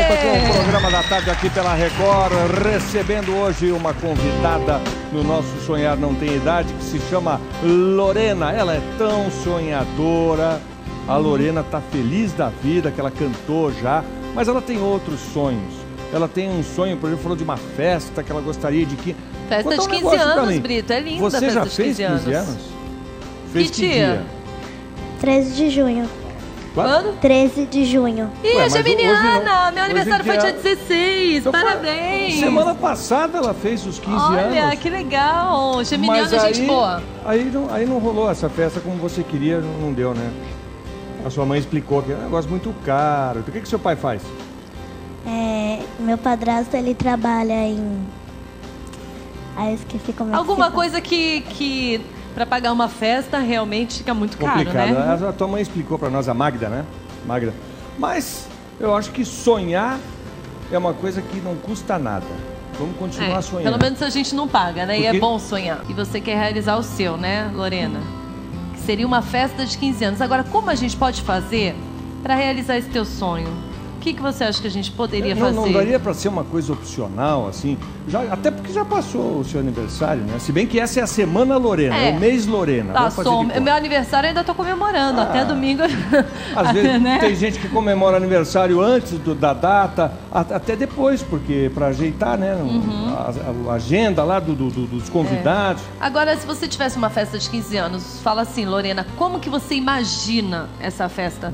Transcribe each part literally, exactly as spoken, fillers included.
volta com o programa da tarde aqui pela Record, recebendo hoje uma convidada no nosso Sonhar Não Tem Idade, que se chama Lorena. Ela é tão sonhadora. A Lorena tá feliz da vida, que ela cantou já, mas ela tem outros sonhos. Ela tem um sonho, por exemplo, falou de uma festa que ela gostaria de que... Festa de quinze anos, Brito, é linda. Você a festa já de fez quinze anos? quinze anos? Fez que, que dia? treze de junho. Quando? treze de junho. Ih, Ué, é geminiana! Meu aniversário dia... foi dia dezesseis. Então, parabéns! Semana passada ela fez os quinze Olha, anos. Olha, que legal! Geminiana, Mas gente aí, boa. Aí não, aí não rolou essa festa como você queria, não, não deu, né? A sua mãe explicou que é um negócio muito caro. O que, que seu pai faz? É, meu padrasto, ele trabalha em... Ah, eu esqueci como é Alguma que coisa que, que para pagar uma festa realmente fica muito Complicado. caro, né? A, a tua mãe explicou pra nós, a Magda, né? Magda. Mas eu acho que sonhar é uma coisa que não custa nada. Vamos continuar é, sonhando. Pelo menos a gente não paga, né? Porque... E é bom sonhar. E você quer realizar o seu, né, Lorena? Que seria uma festa de quinze anos. Agora, como a gente pode fazer para realizar esse teu sonho? O que, que você acha que a gente poderia não, fazer? Não daria para ser uma coisa opcional, assim? Já, até porque já passou o seu aniversário, né? Se bem que essa é a semana Lorena, é, é o mês Lorena. Tá, som... Meu aniversário eu ainda tô comemorando, ah, até domingo. Às vezes né? Tem gente que comemora aniversário antes do, da data, até depois, porque para ajeitar, né? Uhum. A, a agenda lá do, do, dos convidados. É. Agora, se você tivesse uma festa de quinze anos, fala assim, Lorena, como que você imagina essa festa?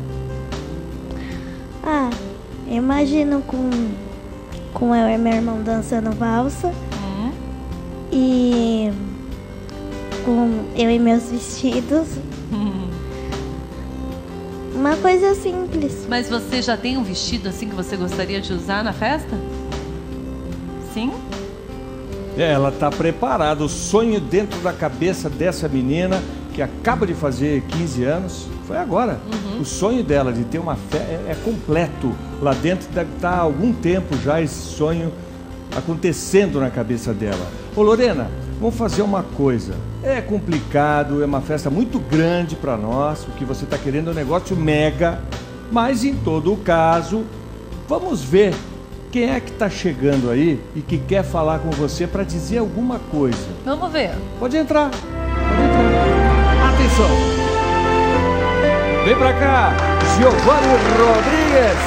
Ah... Eu imagino com, com eu e meu irmão dançando valsa. Uhum. E com eu e meus vestidos. Uhum. Uma coisa simples. Mas você já tem um vestido assim que você gostaria de usar na festa? Sim? É, ela está preparada. O sonho dentro da cabeça dessa menina que acaba de fazer quinze anos, foi agora. Uhum. O sonho dela de ter uma festa é, é completo. Lá dentro deve estar há algum tempo já esse sonho acontecendo na cabeça dela. Ô Lorena, vamos fazer uma coisa. É complicado, é uma festa muito grande para nós. O que você está querendo é um negócio mega. Mas em todo o caso, vamos ver quem é que está chegando aí e que quer falar com você para dizer alguma coisa. Vamos ver. Pode entrar. Pode entrar. Atenção! Vem pra cá, Giovanni Rodrigues.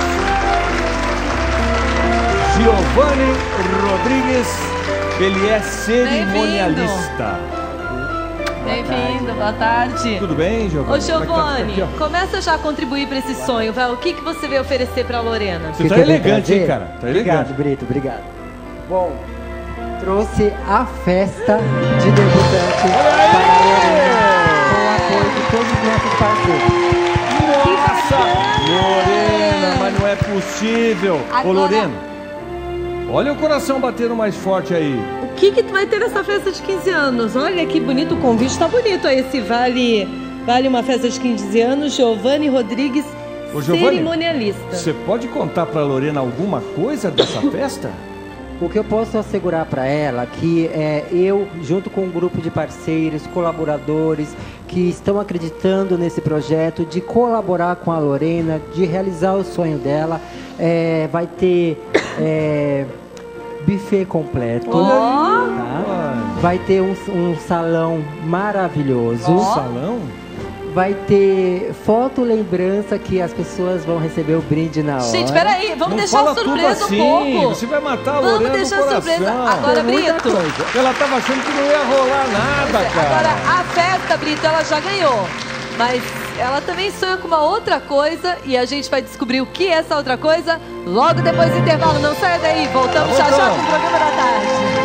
Giovanni Rodrigues, ele é cerimonialista. Bem-vindo, boa tarde. Tudo bem, Giovanni? Ô, Giovanni, é tá? Começa já a contribuir para esse sonho. Vai. O que, que você veio oferecer para a Lorena? Você tá elegante, hein, cara? Tá obrigado, elegante. Brito, obrigado. Bom, trouxe a festa de debutante para a Lorena, com o apoio de todos os nossos parceiros. Nossa! Lorena, mas não é possível. Agora... Ô, Lorena, olha o coração batendo mais forte aí. O que que vai ter nessa festa de quinze anos? Olha que bonito o convite, tá bonito aí esse vale, vale uma festa de quinze anos, Giovanni Rodrigues, Ô, Giovanni, cerimonialista. Você pode contar pra Lorena alguma coisa dessa festa? O que eu posso assegurar para ela que é, eu, junto com um grupo de parceiros, colaboradores que estão acreditando nesse projeto, de colaborar com a Lorena, de realizar o sonho dela, é, vai ter é, buffet completo, oh. tá? Vai ter um, um salão maravilhoso. Um salão? Vai ter foto lembrança que as pessoas vão receber o brinde na hora. Gente, peraí, vamos não deixar a surpresa assim. um pouco. Você vai matar a Vamos Lorena deixar no a coração. surpresa. Agora, Brito. Ela tava achando que não ia rolar nada, é, cara. Agora, a festa, Brito, ela já ganhou. Mas ela também sonha com uma outra coisa e a gente vai descobrir o que é essa outra coisa logo depois do intervalo. Não saia daí, voltamos tá já já com o programa da tarde.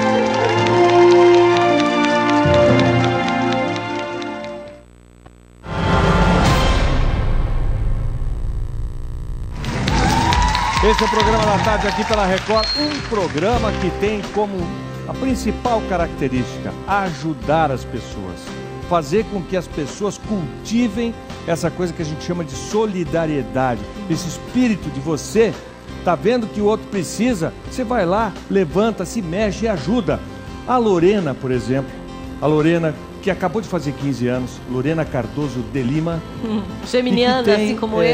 Esse é o programa da tarde aqui pela Record, um programa que tem como a principal característica ajudar as pessoas, fazer com que as pessoas cultivem essa coisa que a gente chama de solidariedade, esse espírito de você, tá vendo que o outro precisa, você vai lá, levanta, se mexe e ajuda. A Lorena, por exemplo, a Lorena que acabou de fazer quinze anos, Lorena Cardoso de Lima. Hum, geminiana, tem, assim como é, eu.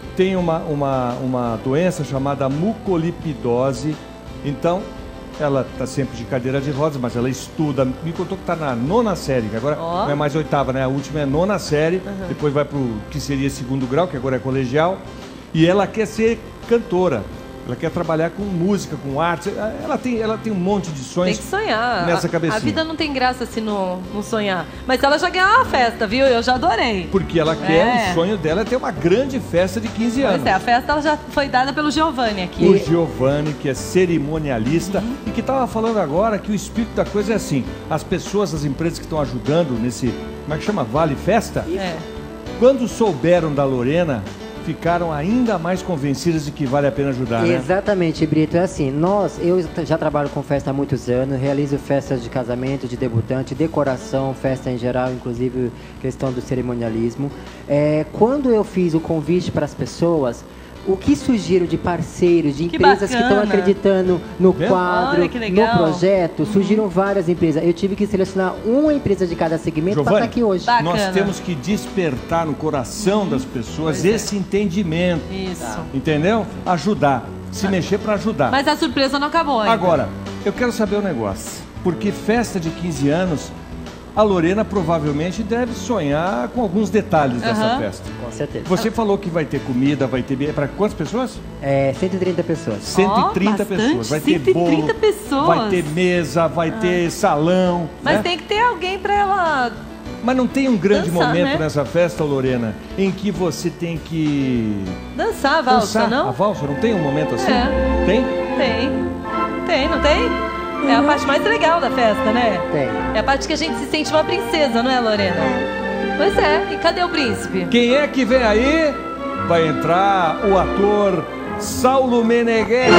tem uma, uma, uma doença chamada mucolipidose. Então, ela está sempre de cadeira de rodas, mas ela estuda. Me contou que está na nona série, que agora oh. não é mais oitava, né? A última é nona série, uhum. depois vai para o que seria segundo grau, que agora é colegial. E ela quer ser cantora. Ela quer trabalhar com música, com arte. Ela tem, ela tem um monte de sonhos. Tem que sonhar. Nessa cabecinha. A, a vida não tem graça se não, não sonhar. Mas ela já ganhou uma festa, viu? Eu já adorei. Porque ela quer, é. o sonho dela é ter uma grande festa de quinze anos. Pois é, a festa ela já foi dada pelo Giovanni aqui. O Giovanni, que é cerimonialista, uhum. e que estava falando agora que o espírito da coisa é assim. As pessoas, as empresas que estão ajudando nesse, como é que chama? Vale Festa? É. Quando souberam da Lorena, ficaram ainda mais convencidas de que vale a pena ajudar, né? Exatamente, Brito. É assim, nós, eu já trabalho com festa há muitos anos, realizo festas de casamento, de debutante, decoração, festa em geral, inclusive questão do cerimonialismo. É, quando eu fiz o convite para as pessoas, o que surgiram de parceiros, de que empresas bacana. que estão acreditando no Vendo? quadro, no projeto, surgiram várias empresas. Eu tive que selecionar uma empresa de cada segmento para estar aqui hoje. Bacana. Nós temos que despertar no coração das pessoas Pois esse é. entendimento. Isso. Entendeu? Ajudar. Se ah. mexer para ajudar. Mas a surpresa não acabou ainda. Agora, eu quero saber um negócio. Porque festa de quinze anos, a Lorena provavelmente deve sonhar com alguns detalhes uhum. dessa festa. Com certeza. Você falou que vai ter comida, vai ter... Para quantas pessoas? É, cento e trinta pessoas. cento e trinta oh, pessoas. Vai ter bolo, cento e trinta pessoas. vai ter mesa, vai ah. ter salão. Mas né? tem que ter alguém para ela... Mas não tem um grande dançar, momento né? nessa festa, Lorena, em que você tem que... Dançar a valsa, dançar não? A valsa, não tem um momento assim? É. Tem? Tem. Tem, não tem? É a parte mais legal da festa, né? Tem. É a parte que a gente se sente uma princesa, não é, Lorena? É. Pois é. E cadê o príncipe? Quem é que vem aí? Vai entrar o ator Saulo Meneghetti.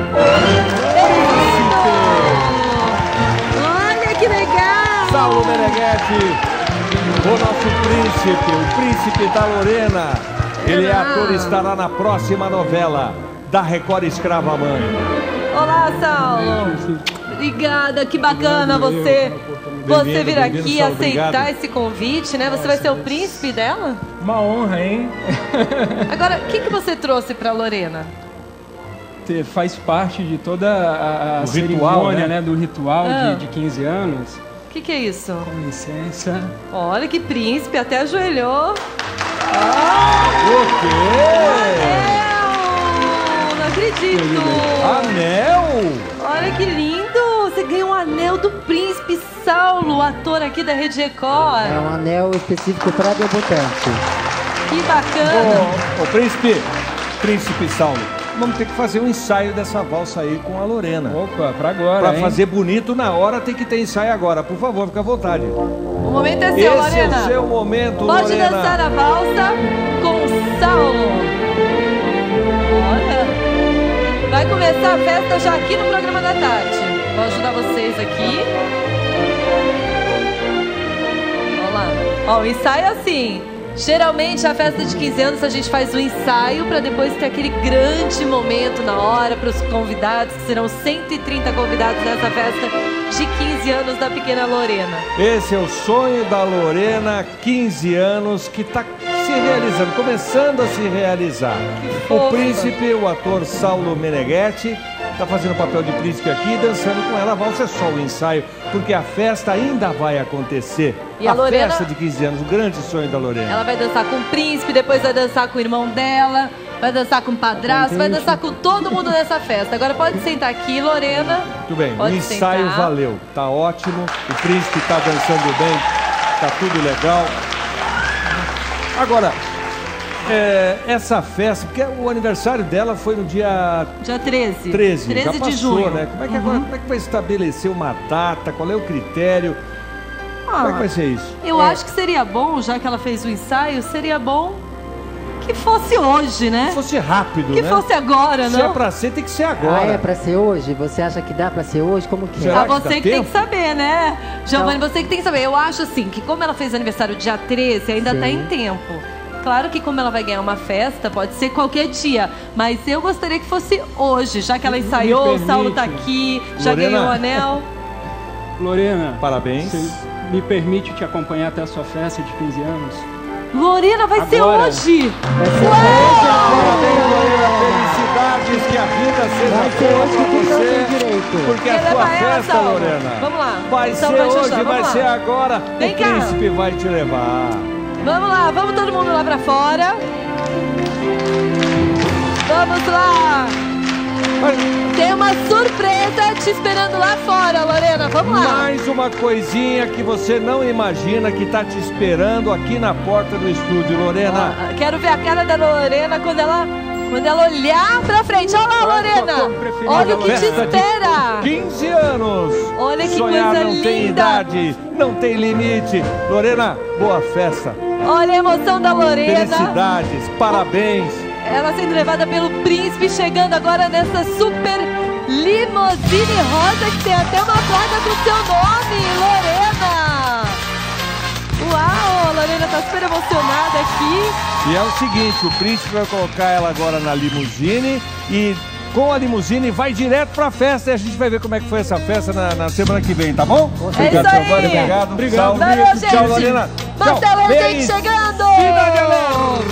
Olha que legal! Saulo Meneghetti, o nosso príncipe, o príncipe da Lorena. Ele é ator e estará na próxima novela da Record Escrava Mãe. Olá, Saulo. Obrigada, que bacana você, você vir aqui e aceitar esse convite, né? Você vai ser o príncipe dela? Uma honra, hein? Agora, o que, que você trouxe para Lorena? Faz parte de toda a, a cerimônia, ritual, né? né? Do ritual ah. de, de quinze anos. O que, que é isso? Com licença. Olha que príncipe, até ajoelhou. Ah, o quê? Anel! Não acredito! Anel? Olha que lindo! Você ganhou um anel do príncipe Saulo, ator aqui da Rede Record. É um anel específico para debutante. Que bacana! Ô, ô, príncipe, príncipe Saulo, vamos ter que fazer um ensaio dessa valsa aí com a Lorena. Opa, pra agora, Pra hein? fazer bonito na hora tem que ter ensaio agora. Por favor, fica à vontade. O momento é seu, Esse Lorena. é o seu momento, Pode Lorena. dançar a valsa com Saulo. Olha... Vai começar a festa já aqui no programa da tarde. Vou ajudar vocês aqui. Olha lá. Ó, o ensaio é assim. Geralmente, a festa de quinze anos, a gente faz um ensaio para depois ter aquele grande momento na hora para os convidados, que serão cento e trinta convidados nessa festa de quinze anos da pequena Lorena. Esse é o sonho da Lorena, quinze anos, que está se realizando, começando a se realizar. O príncipe, o ator Saulo Meneghetti, está fazendo o papel de príncipe aqui, dançando com ela. A valsa é só o ensaio, porque a festa ainda vai acontecer. E a, a Lorena, festa de quinze anos, o grande sonho da Lorena. Ela vai dançar com o príncipe, depois vai dançar com o irmão dela, vai dançar com o padrasto, vai dançar com todo mundo nessa festa. Agora pode sentar aqui, Lorena. Muito bem, pode o ensaio sentar. valeu, tá ótimo. O príncipe está dançando bem, tá tudo legal. Agora, é, essa festa, porque o aniversário dela foi no dia... Dia treze. treze, treze já de passou, junho. Né? Como é que uhum. agora, como é que vai estabelecer uma data? Qual é o critério? Ah, como é que vai ser isso? Eu é. acho que seria bom, já que ela fez o ensaio, seria bom que fosse hoje, né? Que fosse rápido, que né? Que fosse agora, Se não? é pra ser, tem que ser agora. Ah, é pra ser hoje? Você acha que dá pra ser hoje? Como que é? Ah, que você dá que tem tempo? que saber, né? Giovanni, Então- você que tem que saber. Eu acho assim, que como ela fez aniversário dia treze, ainda Sim. tá em tempo. Claro que como ela vai ganhar uma festa, pode ser qualquer dia. Mas eu gostaria que fosse hoje, já que ela ensaiou, o permite. Saulo tá aqui, já Lorena. ganhou o anel. Lorena, Parabéns. você me permite te acompanhar até a sua festa de quinze anos? Lorena, vai ser Agora. hoje! Vai ser hoje, Parabéns, Lorena. Felicidades, que a vida seja boa pra você. Porque Quer a sua levar ela, festa, Saulo? Lorena, Vamos lá. vai Saulo ser vai te hoje, ajudar, vai vamos ser lá. agora. Vem o cá. príncipe vai te levar. Vamos lá, vamos todo mundo lá pra fora. Vamos lá. Tem uma surpresa te esperando lá fora, Lorena. Vamos lá. Mais uma coisinha que você não imagina que tá te esperando aqui na porta do estúdio, Lorena. Ó, quero ver a cara da Lorena quando ela, quando ela olhar pra frente. Olha lá, Lorena. Olha o que te Festa de espera. quinze anos. Olha que Sonhar coisa não tem linda. idade, não tem limite. Lorena, boa festa. Olha a emoção da Lorena. Felicidades, parabéns. Ela sendo levada pelo príncipe, chegando agora nessa super limousine rosa que tem até uma placa com seu nome, Lorena. Uau, a Lorena tá super emocionada aqui. E é o seguinte, o príncipe vai colocar ela agora na limusine e com a limusine vai direto pra festa e a gente vai ver como é que foi essa festa na, na semana que vem, tá bom? É isso aí. Obrigado. Obrigado. Valeu, gente. Tchau, Lorena. Marcelo Tchau. Rezende Feliz chegando. Cidade Alegre.